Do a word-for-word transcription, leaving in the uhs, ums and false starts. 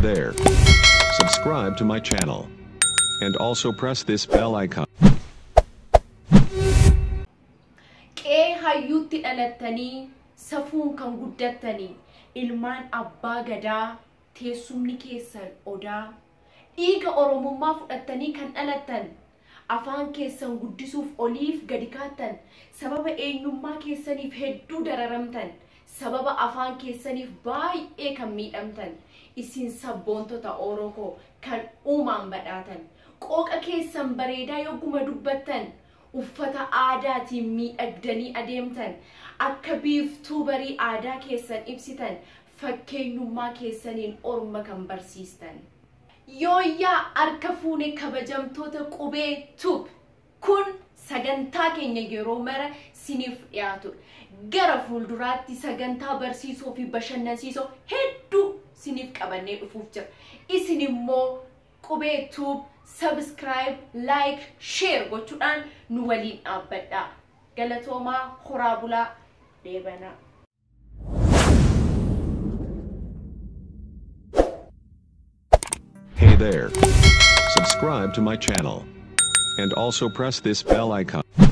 there. Subscribe to my channel. And also press this bell icon. Qee hayyuutti dhalattanii safuun kan guddattanii ilmaan abbaa gadaa teessumni keessan odaa dhiiga oromummaa fudhattanii kan dhalattan afaan keessan guddisuuf oliif gadi kaattan sababa eenyummaa keessaniif hedduu dararamtan sababa afaan keessaniif baay'ee kan miidhamtan isin sabboontota Oromoo kan uumaan badhaatan qooqa keessan bareedaa yogguma dubbattan uffata aadaatiin miidhagdanii adeemtan akka biiftuu barii aadaa keessan ibsitan fakkeenyummaa keessaniin orma kan barsiistan yooyyaa harka fuune kabajamtoota qubee tub kun sagantaa keenya yeroo mara siniif dhiyaatu gara fuulduraatti sagantaa barsiisoo fi bashannansiisoo hedduu siniif qabannee dhufuuf jira isin immoo qubee tub subscribe like share gochuudhaan nu waliin dhaabbadhaa galatoomaa horaa bulaa deebanaa. Hey there. Subscribe to my channel. And also press this bell icon.